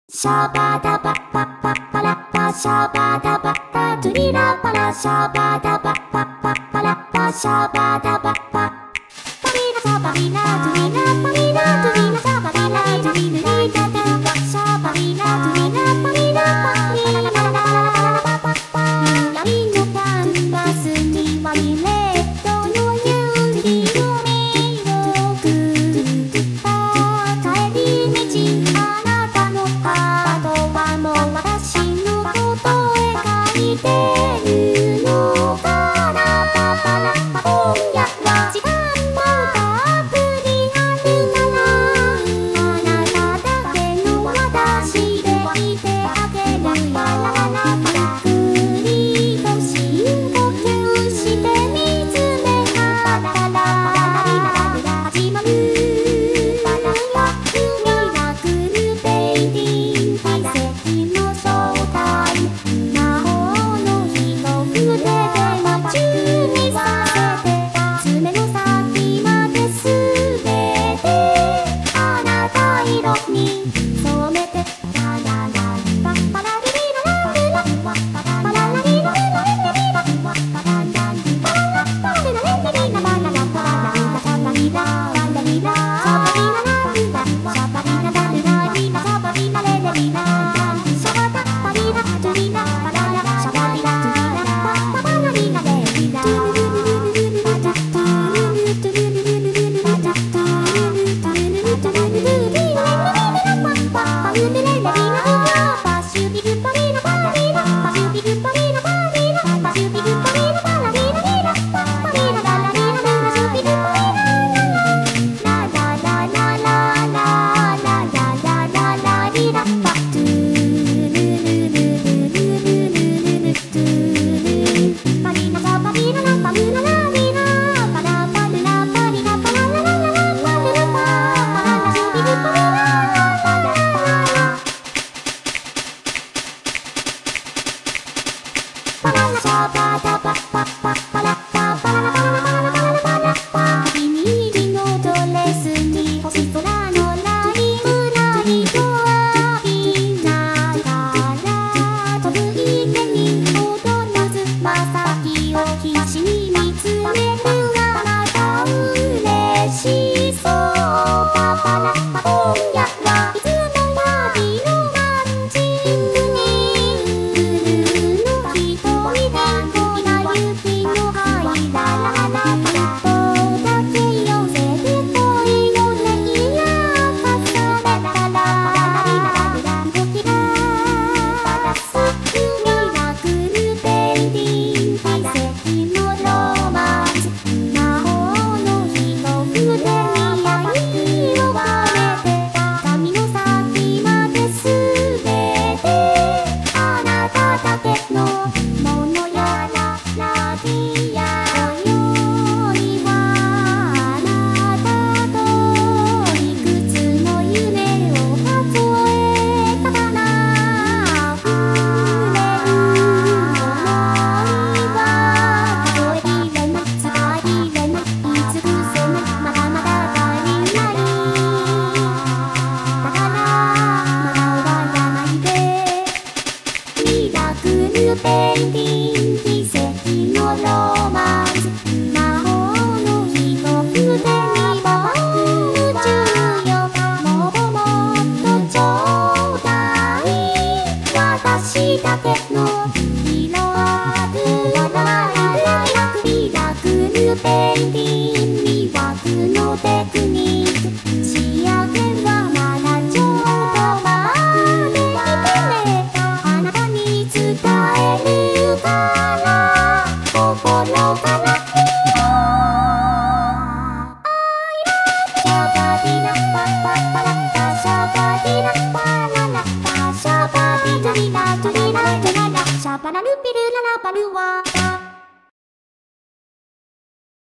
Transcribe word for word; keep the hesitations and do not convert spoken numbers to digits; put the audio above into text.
シャバダババババラバシャバダババトゥリラバラシャバダババババラバシャバダバババリラシャバリラトゥリラバリラトゥリラシャバリラトゥリラリラダバシャバリラトゥリラバリラバリララララララバババ闇のキャンバスにはリレットの夕日の迷路帰り道あなたのハートはもう私のことへ描いてるのかなパパラパ今夜は時間もたっぷりあるからあなただけの私でいてあげるよゆっくりと深呼吸して見つめたら始まるミラクルペインティング奇跡の正体魔法の一筆で夢中にさせて爪の先まですべてあなた色に染めてラララリパパラリリララルラパララリララレレリラパララリパラパラレレリラパララパララシャバリラララリラシャバリララルラシャバリララルラリラシャバリラレレリラシャバタパリラトゥリラパララシャバリラトゥリラパパパラリラレリラお気に入りのドレスに星空のライムライト浴びながら飛ぶ池に踊らずまさきを必死に見つめるあなた嬉しそうパパラパ今夜はいつもよりロマンチックにブルーの瞳で今雪の入らララパラとだけ寄せて恋のレイヤー重ねたら動きがすミラクルペインティング奇跡のロマンス魔法の一筆に愛を込めて髪の先まですべてあなただけのものやらラディア今宵はあなたといくつの夢を数えたかな触れる想いは数えきれない使いきれない言い尽くせないまだまだ足りないだからまだ終わらないでミラクルペインティング奇跡のロマンス魔法の一筆に僕夢中よもっともっとちょうだい私だけの色あるわららミラクルペインティング魅惑のテクニック仕上げはまだちょっとまで見てねあなたに伝えるから心からシャバディラパパパラパシャバディラパララパシャバディラリラトゥリラトゥララシャバラルピルララバルワ